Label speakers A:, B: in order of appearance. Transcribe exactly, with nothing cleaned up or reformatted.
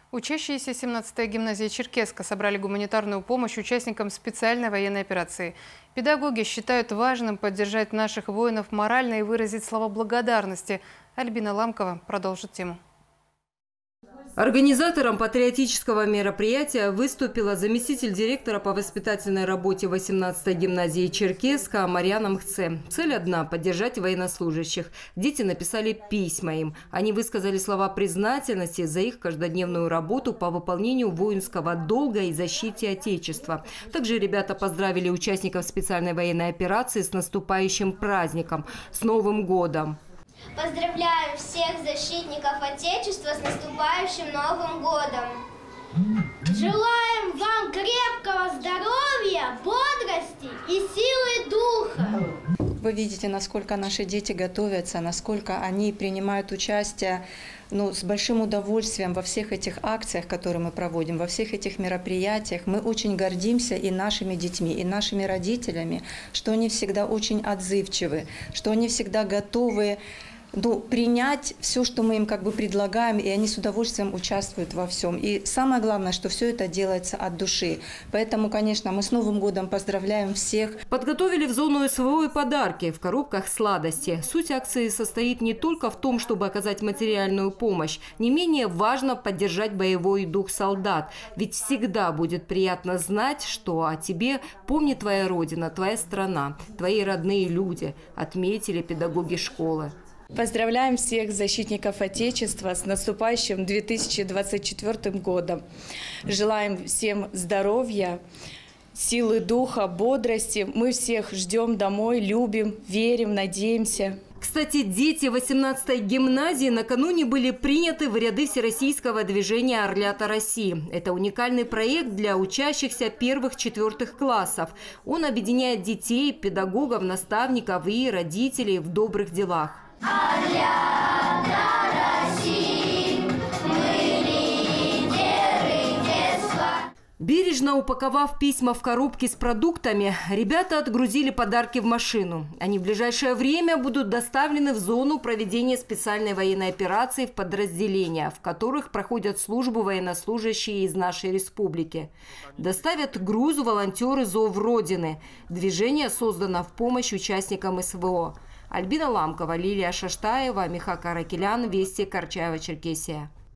A: Учащиеся семнадцатой гимназии Черкесска собрали гуманитарную помощь участникам специальной военной операции. Педагоги считают важным поддержать наших воинов морально и выразить слова благодарности. Альбина Ламкова продолжит тему.
B: Организатором патриотического мероприятия выступила заместитель директора по воспитательной работе восемнадцатой гимназии Черкесска Марьяна Мхце. Цель одна – поддержать военнослужащих. Дети написали письма им. Они высказали слова признательности за их каждодневную работу по выполнению воинского долга и защите Отечества. Также ребята поздравили участников специальной военной операции с наступающим праздником, с Новым годом.
C: Поздравляю всех защитников Отечества с наступающим Новым годом! Желаем вам крепкого здоровья, бодрости и силы духа!
D: Вы видите, насколько наши дети готовятся, насколько они принимают участие ну, с большим удовольствием во всех этих акциях, которые мы проводим, во всех этих мероприятиях. Мы очень гордимся и нашими детьми, и нашими родителями, что они всегда очень отзывчивы, что они всегда готовы ну, принять все, что мы им как бы предлагаем, и они с удовольствием участвуют во всем. И самое главное, что все это делается от души. Поэтому, конечно, мы с Новым годом поздравляем всех.
B: Подготовили в зону СВО и подарки в коробках сладости. Суть акции состоит не только в том, чтобы оказать материальную помощь. Не менее важно поддержать боевой дух солдат. Ведь всегда будет приятно знать, что о тебе помнит твоя родина, твоя страна, твои родные люди, отметили педагоги школы.
D: Поздравляем всех защитников Отечества с наступающим две тысячи двадцать четвёртым годом. Желаем всем здоровья, силы духа, бодрости. Мы всех ждем домой, любим, верим, надеемся.
B: Кстати, дети восемнадцатой гимназии накануне были приняты в ряды Всероссийского движения «Орлята России». Это уникальный проект для учащихся первых-четвертых классов. Он объединяет детей, педагогов, наставников и родителей в добрых делах.
C: Орлята России, мы лидеры детства.
B: Бережно упаковав письма в коробки с продуктами, ребята отгрузили подарки в машину. Они в ближайшее время будут доставлены в зону проведения специальной военной операции в подразделения, в которых проходят службу военнослужащие из нашей республики. Доставят груз волонтеры «Зов Родины». Движение создано в помощь участникам СВО. Альбина Ламкова, Лилия Шаштаева, Миха Каракелян, Вести, Карачаево-Черкесия.